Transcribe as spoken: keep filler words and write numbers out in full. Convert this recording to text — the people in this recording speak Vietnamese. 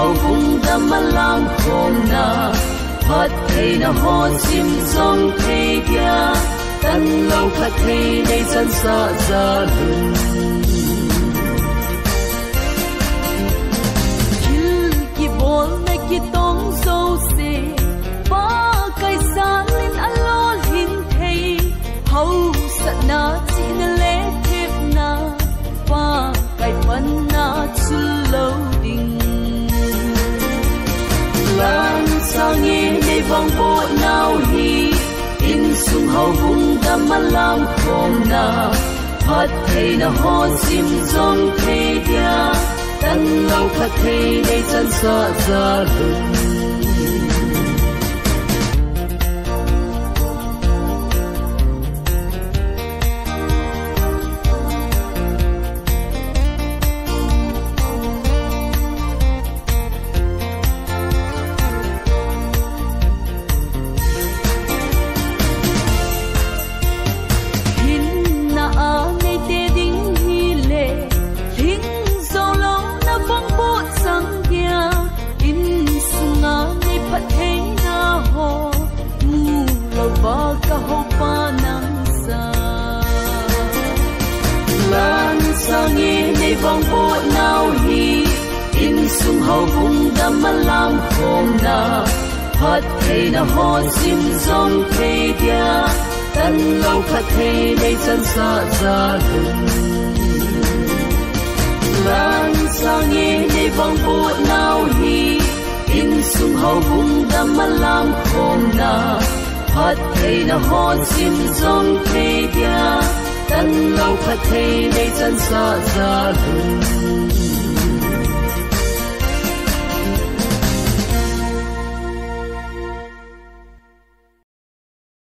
hậu vùng đâm lam khom na phát thề na ho chim sông thề kia tan lâu phát thề đây chân sa ra lưng kil ki bol na ki tong so se ba kai sa lên alo hin thei hậu sat na chin le thep na ba kai pan na chu lo ding lan sang in để vòng bộ nào hi in sung hậu vùng đâm lam khom na phát thề na ho chim sông thề dia tan lâu phát thề để chân sa ra lưng sang in để vòng bộ nào hi in sung hậu vùng đâm lam khom na phát thề na ho chim sông thề dia tan lâu phát thề đây chân sa ra lưng lan sang in để vòng bộ nào hi in sung hậu vùng đâm lam khom na phát thề na ho chim sông thề dia tan lâu phát thề đây chân sa ra lưng